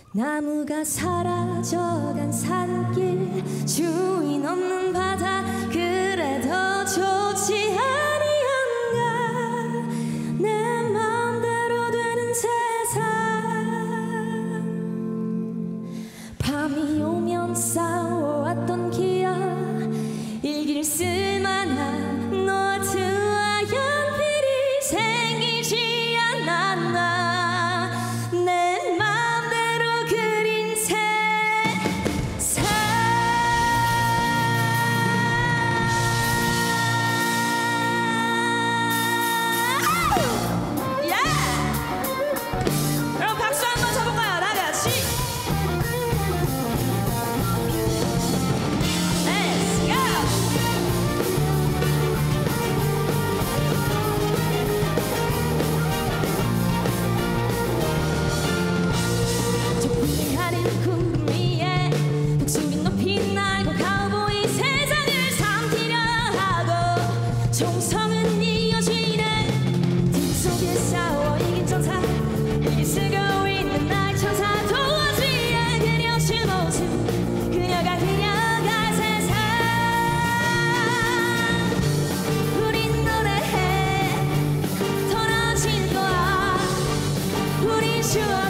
나무가 사라져간 산길, 주인 없는 바다, 그래도 좋지 아니한가. 내 마음대로 되는 세상, 밤이 오면 싸워왔던 기억, 일기를 쓸만한 노트와 연필이 생기지 않았나. 내 맘대로 그린 세상. 여러분 박수 한번 쳐볼까요? 다같이. 구름 위에 목소리 높이 날고 가보이 세상을 삼키려 하고, 총성은 이어지네. 등 속에 싸워 이긴 천사, 일기 쓰고 있는 나의 천사. 도화지에 그려진 모습, 그녀가 세상. 우린 노래해, 떨어질 거야. 우린 추억